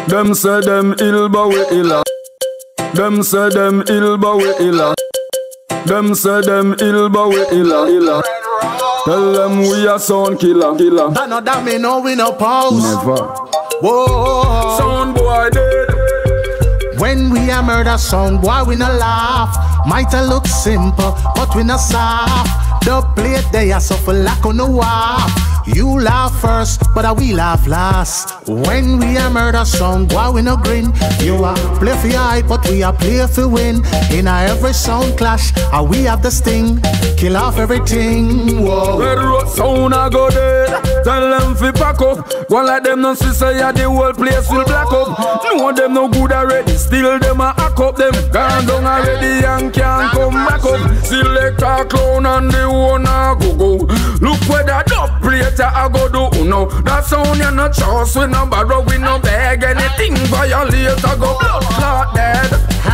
Them say them ill but we illa. Them say them ill but we illa. Them say them ill but we illa. Tell them we a sound killer. None of them me know we no pause. Never. Whoa. Sound boy dead. When we a murder sound boy we no laugh. Might a look simple but we no soft. The plate they are so full like on the wall. You laugh first, but we laugh last. When we a murder sound, boy we no grin. You a play for your hype, but we a play for win. In a every sound clash, we have the sting. Kill off everything. Whoa. Red road sound a go dead. Tell them fi pack up. One like them no see say ya the whole place will black up. No one them no good already. Still them a hack up them. Gone down already and can't come back up. Select a clown and the one a go. Look where that dub plate I go do no. That sound you no trust. We no borrow, we no beg. Anything violate I go blood clot dead.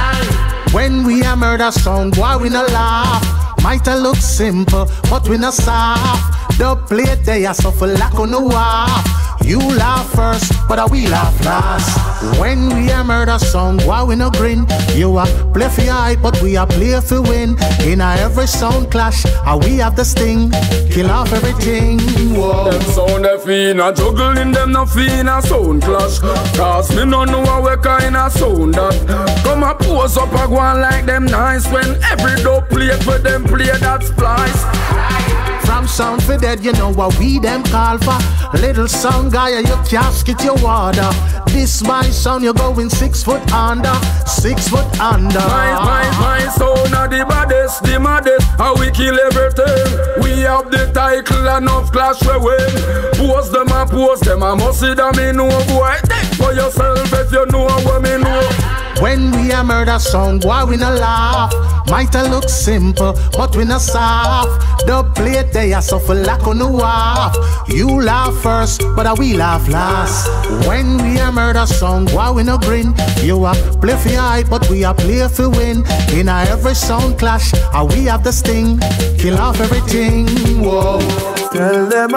When we a murder sound, boy we no laugh. Might a look simple, but we no soft. The plate they are so full like on the wall. You laugh first, but we laugh last. When we a murder sound, why we no grin? You a play for your hype, but we a play for win. In a every sound clash, we have the sting. Kill off everything. Whoa. Them sound they feel juggling them no feel a sound clash. Cause me no know what kind of sound that. Come a pose up a go on like them nice. When every dope plate for them play that splice. From sound for dead, you know what we them call for. Little sound guy, you casket your water. This my sound, you're going 6 foot under. 6 foot under. My sound are the baddest, the maddest. How we kill everything. We have the title enough clash we win. Post them a must see them me know boy. Take for yourself if you know what me know. When we a murder sound, boy we no laugh. Might a look simple, but we no soft. The plate they are so full like on the wall. You laugh first, but we laugh last. When we a murder sound, boy we no grin. You a play for your hype, but we a play for win. In a every sound clash, we have the sting. Kill off everything. Whoa. Tell them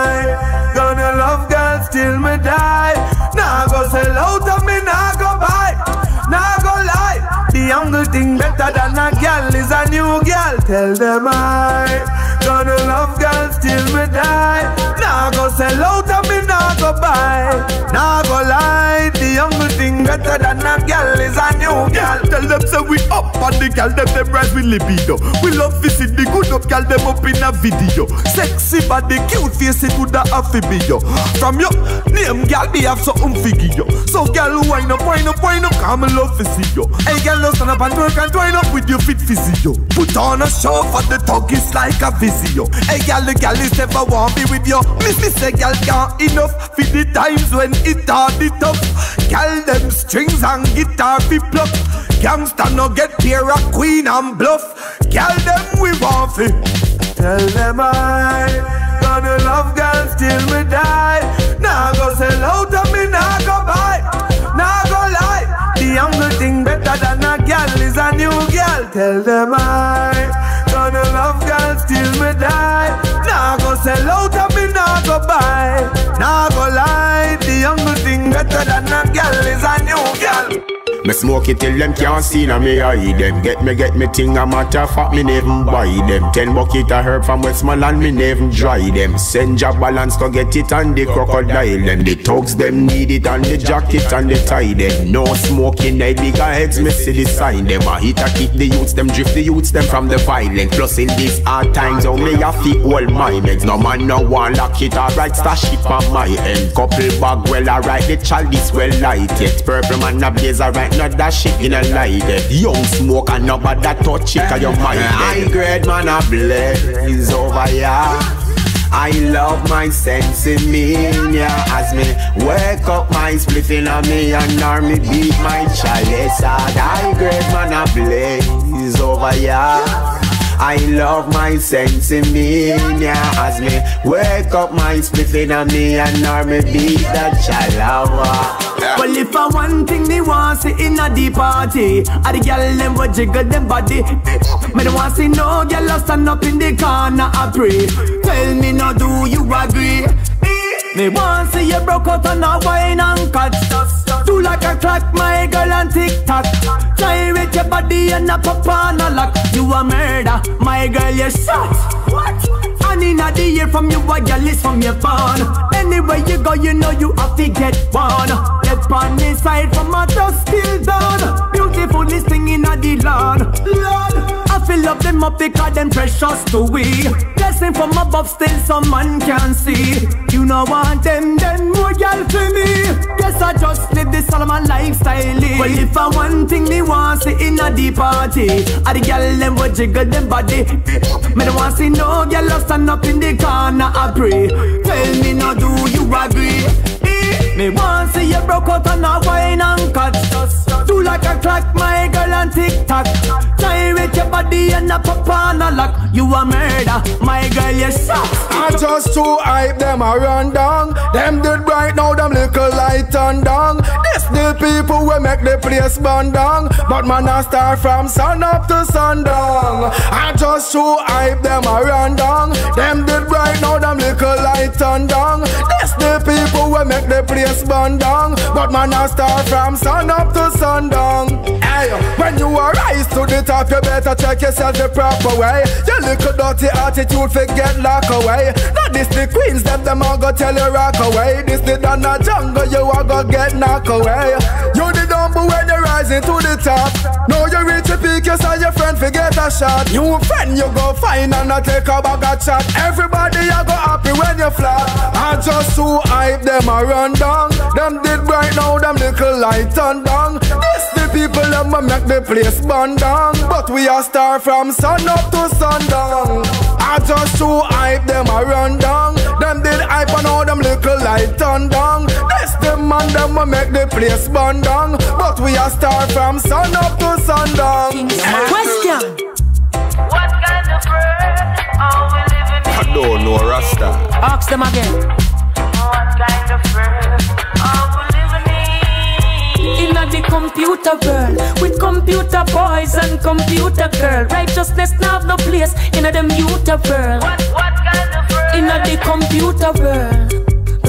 I gonna love girls till me die. Nah go sell out of me, nah go buy. Nah go lie, the younger thing better than a girl is a new girl. Tell them I gonna love girls till me die. Nah go sell out of me, nah go buy. Nah go lie, the younger thing better than a girl is a new girl. Tell them say we up on the girl, them rise with libido. We love visit the good up girl, them up in a video. Sexy body, cute face, it would have to be yo. From your name girl, be have something figure yo. So girl, wind up, come and love to see yo. Hey girl, no stand up and work and twine up with your fit physio. Put on a show for the talk is like a visio. Hey girl, the girl is never want be with you. Me say girl can't enough for the times when it hard it up. Girl them strings and guitar be pluck. Gangsta no get pair a queen and bluff. Girl them we want fi. Tell them I gonna love girls till me die. Nah go sell out of me, nah go buy. Nah go lie, the younger thing better than a girl is a new girl. Tell them I gonna love girls till me die. Nah go sell out of me, nah go buy. Nah go lie, the younger thing better than a girl is a new girl. Me smoke it till them can't see na me eye them. Get me thing a matter of fact, me never buy them. 10 bucket of herb from Westmoreland, me never dry them. Send job balance to get it and the crocodile them. The thugs them need it and the jacket and the tie them. No smoking, they bigger heads, me see the sign them. A hit a keep the youths them, drift the youths them from the violence. Plus in these hard times, how me a fit all my legs. No man no one lock it, alright, stash it on my end. Couple bag well, alright, the child is well light yet. Purple man a blaze, alright, not that shit in a light. Young smoke and nobody that touch it, cause your mind high grade man a blaze over here. I love my sense in me, yeah. As me wake up my spliffing on me and army beat my chalice. High grade man a blaze over here. I love my sense in me, yeah. As me wake up my spliffing on me and army beat that chalawa. Well, if I one thing me want see in a deep party, a the gyal them will jiggle them body. Me don't want see no gyal stand up in the corner a pray. Tell me now, do you agree? Me want see you broke out on a wine and catch. Do Do like a clock, my girl, and tick-tock. Gyrate your body and a pop on a lock. You a murder, my girl, you shot. What? And in the year from you, a girl is from your phone. Anywhere you go, you know you have to get one. Get on the side from a dust till dawn. Beautiful this thing in the lawn. Lord, I fill up them up because them precious to we. Blessing from above still some man can see. You know want them more girl to me. Guess I just live this Solomon lifestyle. Well if I one thing me want see in a deep party, I the girl them will jiggle them body. Me don't want see no girl stand up in the corner I pray. Tell me now do you agree? Me want see you broke out on a wine and cut. Do like a clock, my girl, and tick-tock. Gyrate your body and a pop on a lock. You a murder, my girl, you shot. I just too hype, them a run down. Them did right now, them little light on down. This the people will make the place burn down. But man, I start from sun up to sundown. I just too hype, them a run down. Them did right now, them little light on down. This the people will make the place burn down. But man, I start from sun up to sundown. Hey, when you arise to the top, you better check yourself the proper way. Your little dirty attitude forget lock away. Not this the queens, them all go tell you rock away. This the Donna jungle, you all go get knock away. You the dumble when you're rising to the top. Now you reach the peak, you saw your friend forget a shot. New friend you go find and not take a bag of chat. Everybody you go happy when you flat. I just too hype, them a run down. Them did right now, them little light on down. This the people them a make the place burn down. But we are start from sun up to sundown. I just too hype, them a run down. Them did hype on all them little light on down. This the man them a make the place burn down. But we are start from sun up to sundown. Question. What kind of world are we living in? I don't know Rasta. Ask them again. What kind of world are we living in? In the computer world, with computer boys and computer girls, righteousness now have no place in the computer world. What kind of world? In the computer world.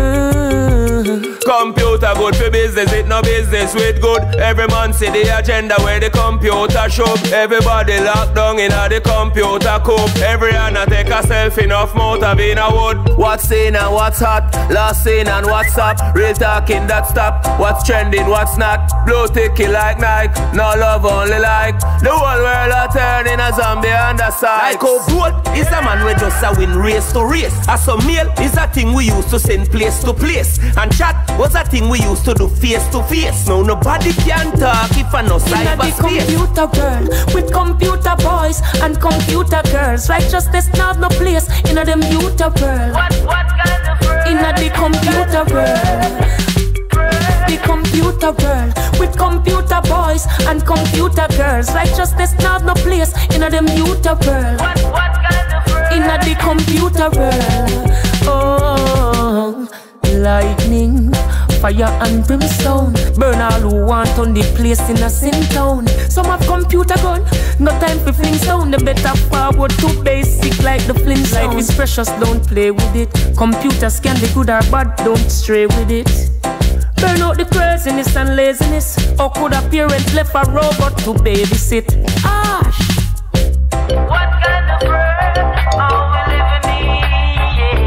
Computer good for business, it no business with good. Every man see the agenda where the computer show. Everybody locked down in the computer coop. Every hand take a selfie, enough motor being a wood. What's in and what's hot, last seen and what's up. Real talking that stop, what's trending, what's not. Blue ticky like Nike, no love only like. The whole world a turning a zombie on the side. Like how vote is a man we just a win race to race. As a meal is a thing we used to send place to place. And chat was a thing we used to do face to face. Now nobody can talk if I no cyberspace. In the computer world, with computer boys and computer girls, righteousness now have no place in the computer world. What kind of world? In the computer world. The computer world, with computer boys and computer girls, righteousness now have no place in the computer world. What kind of world? In the computer world. Oh, lightning, fire and brimstone, burn all who want on the place in a sin town. Some have computer gun, no time for fling sound. They better forward to basic like the Flintstones. Life is precious, don't play with it. Computers can be good or bad, don't stray with it. Burn out the craziness and laziness. Or could a parent left a robot to babysit? Ash. What kind of world are we living in?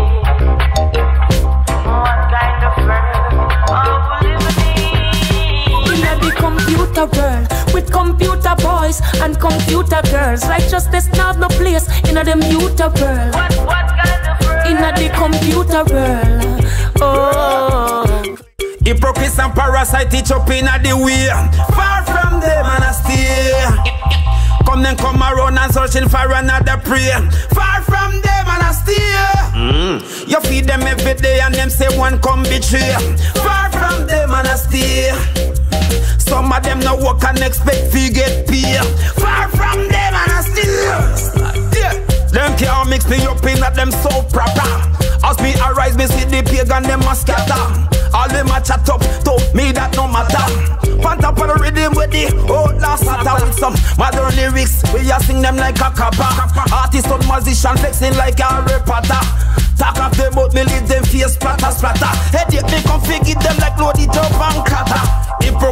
What kind of world are we living in? In the computer world, with computer boys and computer girls, righteousness now have no place in the computer world. What kind of world? In the computer world. Oh. Hypocrites and parasite each up in the way. Far from them and I stay. Come around and searching for another prey. Far from them and I stay. You feed them every day and them say one come betray. Far from them and I stay. Some of them no work and expect to get pay. Far from them and I stay. Them can't mix me up in that them so proper. As me arise, me see the pagan them a scatter. All them a chat up, to me that no matter. Pant up on the rhythm with the old last satter. With some modern lyrics, we a sing them like a kappa. Artist and musician flexing like a Harry Potter. Talk of them out, me leave them face splatter, splatter. Headache me come figure them like loaded up and clatter.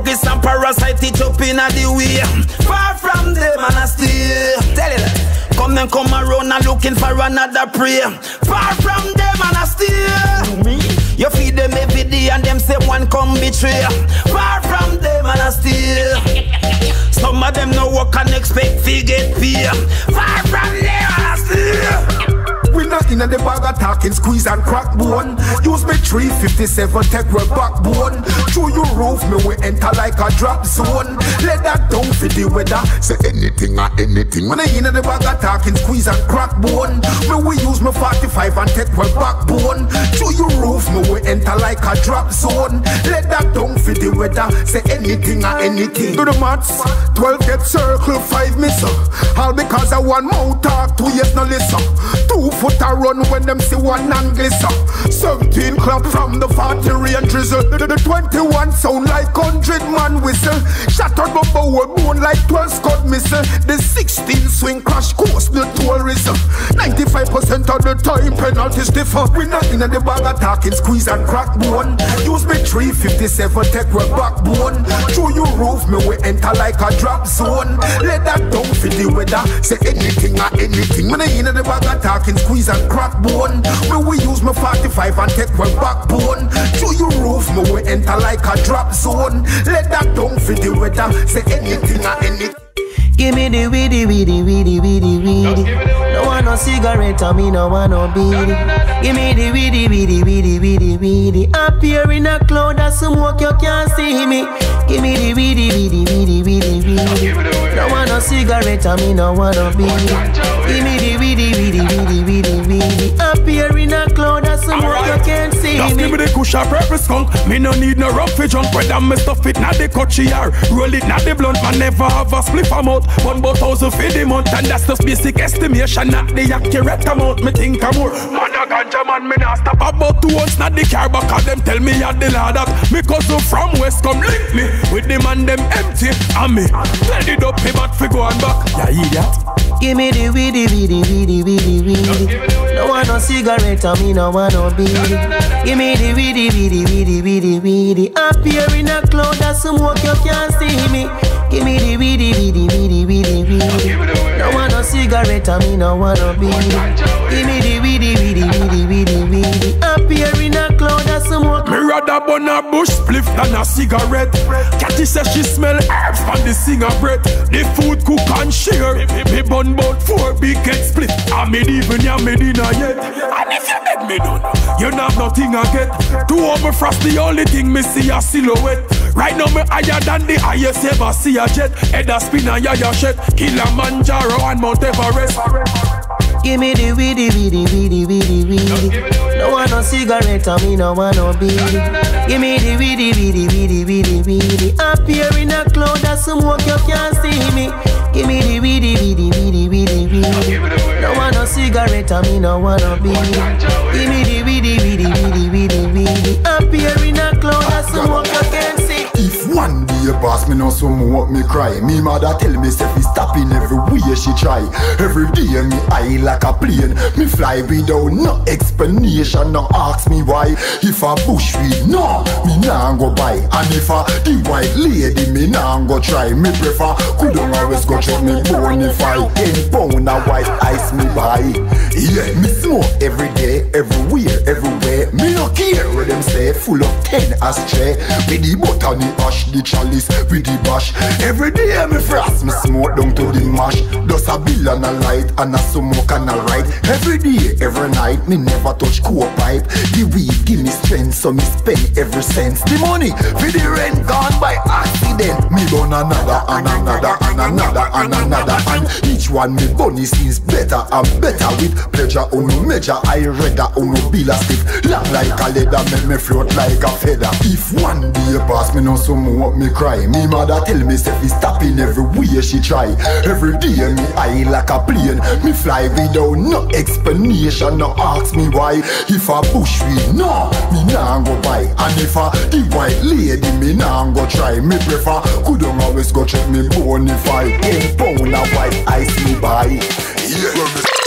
and parasite it up in the way. Far from them and I stay. Tell it. Come around and looking for another prey. Far from them and I stay. You feed them every day and them say one come betray. Far from them and I stay. Some of them no work and expect to get pay. Far from them and I stay. We not in the bag of talking, squeeze and crack bone. Use me 357, take my backbone. Through your roof, me we enter like a drop zone. Let that down for the weather. Say anything or anything. When I in the bag of talking, squeeze and crack bone. Me we use me 45 and take my backbone. Through your roof, me we enter like a drop zone. Let that down for the weather. Say anything or anything. Do the maths. 12 get circle, 5 miss. All because of one mouth talk, 2 years no listen. 2 foot a run when them see one and glister. 17 clap from the 40 rain drizzle. The 21 sound like 100 man whistle. Shattered my bow bone like 12 Scott missile. The 16 swing crash course the tourism. 95% of the time penalty stiffer. We not in the bag of talking, squeeze and crack bone. Use me 357, take my backbone. Through your roof, me we enter like a drop zone. Let that down for the weather. Say anything or anything. When I in the bag of talking, squeeze and crack bone. We use my 45 and take my backbone. Through your roof, me we enter like a drop zone. Let that down for the weather. Say anything or anything. Give me the weedy. No want no cigarette, and me no want no beady. Give me the weedy. Up here in a cloud of smoke, you can't see me. Give me the weedy. No want no cigarette, and me no want no beady. Give me the weedy. Up here in a cloud of smoke, you can't see just me. give me the cushion purple skunk. Me no need no rough for junk. Whether me stuff it not the cochier, roll it not the blunt. Man never have a spliff amount. 1,000 for the month, and that's just basic estimation, not the accurate amount. Me think I'm more. Man a ganja man, me not stop about 2 ounces, not the car back. And them tell me at the lad that me cousin from West come link me with the man them empty. And me tell the dope pay back for go and back. Yeah, idiot. Give me the weedy. No want no cigarette, and me no want no beady. Give me the weedy. Up here in a cloud of smoke, you can't see me. Give me the weedy. No want no cigarette, and me no want no beady. Give me the weedy. Up here in a cloud of smoke. Me rather burn a bush spliff than a cigarette. Catty says she smell herbs from the singer breath. The food cook and share. Me burn bout 4 big head split. I made even ya made dinner yet. And if you make me done, you not have nothing I get. To over frost the only thing me see a silhouette. Right now me higher than the highest ever see a jet. Head a spin and ya shed. Kilimanjaro and Mount Everest. Give me the weedy. No want no cigarette, and me no want no beady. Give me the weedy. Up here in a cloud of smoke, you can't see me. Give me the weedy. No want no cigarette, and me no want no beady. Give me the weedy. Up here in a cloud of smoke, you can't see. If one day a boss me know some what me cry. Me mother tell me say fi stopping every way she try. Every day me eye like a plane. Me fly without no explanation. No ask me why. If a bush weed, no, me nah go buy. And if a the white lady, me nah go try. Me prefer couldn't always go check me bonify. 10 pound a white ice me buy. Yeah, me smoke every day, everywhere, everywhere. Me no care what them say. Full of 10 ashtray. With the butter, the ash, the chalice, with the bash. Every day me frost, me smoke down to the mash. Does a bill and a light and a smoke and a ride. Every day, every night, me never touch coal pipe. The weed give me strength, so me spend every cent. The money for the rent gone by accident. Me burn another and another and another and another, and each one me bunny seems better and better. With pleasure on no measure, I rather on no bill a stiff. Long like a leather, make me float like a feather. If one day pass me know some what me cry. Me mother tell me say fi stopping every way she try. Every day me eye like a plane. Me fly without no explanation. No ask me why. If a bush weed, no, me nah go buy. And if a the white lady, me nah go try. Me prefer couldn't always go check me bonify. 10 pound a white ice me buy. Yeah.